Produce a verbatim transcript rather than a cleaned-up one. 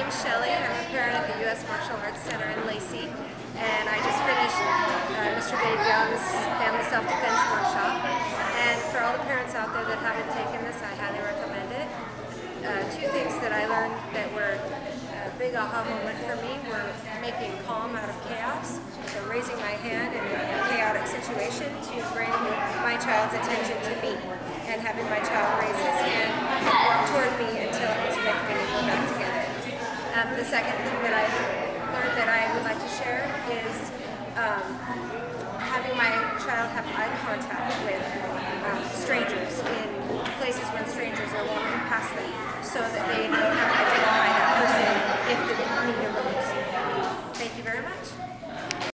name's Shelly. I'm a parent at the U S Martial Arts Center in Lacey, and I just finished uh, Mister Dave Young's Family Self-Defense Workshop. And for all the parents out there that haven't taken this, I highly recommend it. Uh, two things that I learned that were a big aha moment for me were making calm out of chaos. So raising my hand in a chaotic situation to bring my child's attention to me, and having my child raise his hand and walk toward me until he's with me and we're back together. Um, the second thing that I learned that I would like to share is um, having my child have eye contact with um, strangers in places when strangers are walking past them, so that they know how to identify that person if the need arose. Thank you very much.